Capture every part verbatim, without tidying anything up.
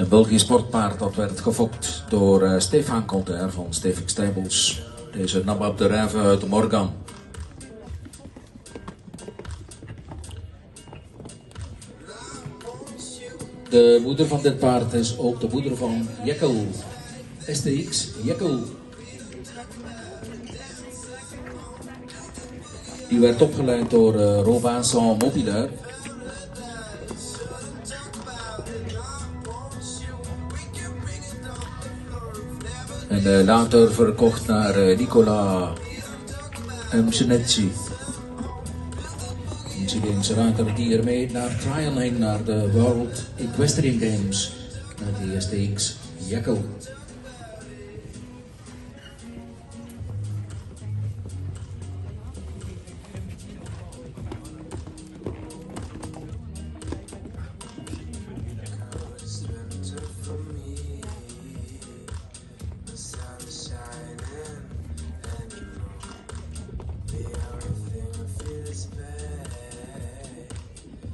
Een Belgisch sportpaard dat werd gefokt door uh, Stefan Colter van Stefik Stables. Deze nam op de rijven uit de Morgan. De moeder van dit paard is ook de moeder van Jekyll. S T X Jekyll. Die werd opgeleid door uh, Robinson Mobilair. En uh, later verkocht naar uh, Nicola Msenetsi. Een Chileense ruiter die ermee naar trialing naar de World Equestrian Games met de S T X Jekyll.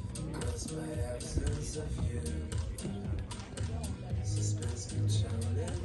Of you, suspense control.